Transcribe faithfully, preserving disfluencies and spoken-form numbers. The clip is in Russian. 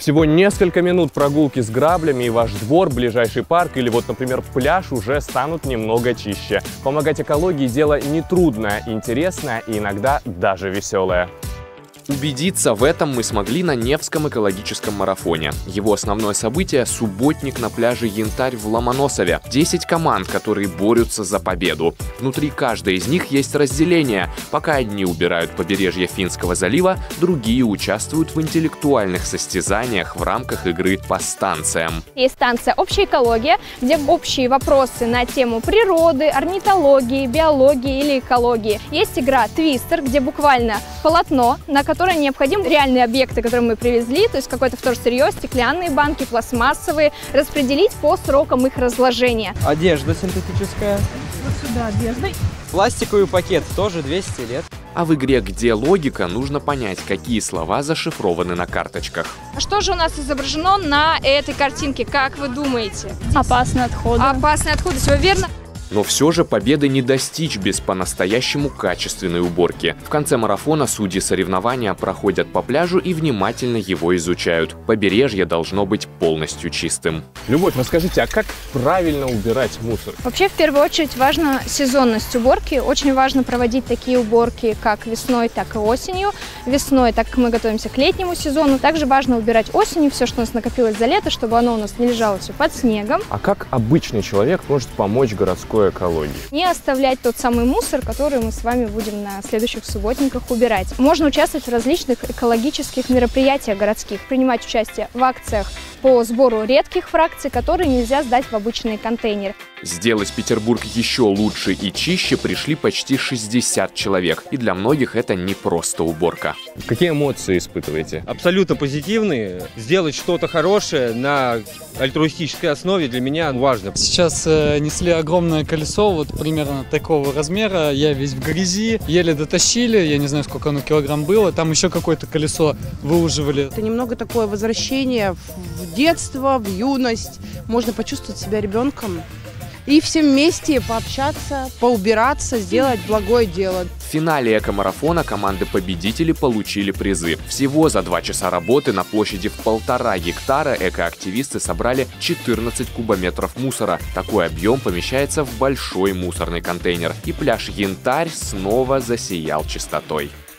Всего несколько минут прогулки с граблями, и ваш двор, ближайший парк или вот, например, пляж уже станут немного чище. Помогать экологии – дело нетрудное, интересное и иногда даже веселое. Убедиться в этом мы смогли на Невском экологическом марафоне. Его основное событие – субботник на пляже Янтарь в Ломоносове. десять команд, которые борются за победу. Внутри каждой из них есть разделение. Пока одни убирают побережье Финского залива, другие участвуют в интеллектуальных состязаниях в рамках игры по станциям. Есть станция «Общая экология», где общие вопросы на тему природы, орнитологии, биологии или экологии. Есть игра «Твистер», где буквально полотно, на которое необходимы реальные объекты, которые мы привезли, то есть какое-то вторсырье, стеклянные банки, пластмассовые, распределить по срокам их разложения. Одежда синтетическая. Вот сюда одежда. Пластиковый пакет, тоже двести лет. А в игре «Где логика» нужно понять, какие слова зашифрованы на карточках. А что же у нас изображено на этой картинке, как вы думаете? Опасные отходы. Опасные отходы, все верно? Но все же победы не достичь без по-настоящему качественной уборки. В конце марафона судьи соревнования проходят по пляжу и внимательно его изучают. Побережье должно быть полностью чистым. Любовь, расскажите, а как правильно убирать мусор? Вообще, в первую очередь, важна сезонность уборки. Очень важно проводить такие уборки как весной, так и осенью. Весной, так как мы готовимся к летнему сезону. Также важно убирать осенью все, что у нас накопилось за лето, чтобы оно у нас не лежало все под снегом. А как обычный человек может помочь городской экологии? Не оставлять тот самый мусор, который мы с вами будем на следующих субботниках убирать. Можно участвовать в различных экологических мероприятиях городских, принимать участие в акциях по сбору редких фракций, которые нельзя сдать в обычные контейнеры. Сделать Петербург еще лучше и чище пришли почти шестьдесят человек. И для многих это не просто уборка. Какие эмоции испытываете? Абсолютно позитивные. Сделать что-то хорошее на альтруистической основе для меня важно. Сейчас э, несли огромное колесо, вот примерно такого размера. Я весь в грязи, еле дотащили, я не знаю, сколько оно килограмм было. Там еще какое-то колесо выуживали. Это немного такое возвращение в детство, в юность. Можно почувствовать себя ребенком. И все вместе пообщаться, поубираться, сделать благое дело. В финале эко-марафона команды-победители получили призы. Всего за два часа работы на площади в полтора гектара экоактивисты собрали четырнадцать кубометров мусора. Такой объем помещается в большой мусорный контейнер. И пляж Янтарь снова засиял чистотой.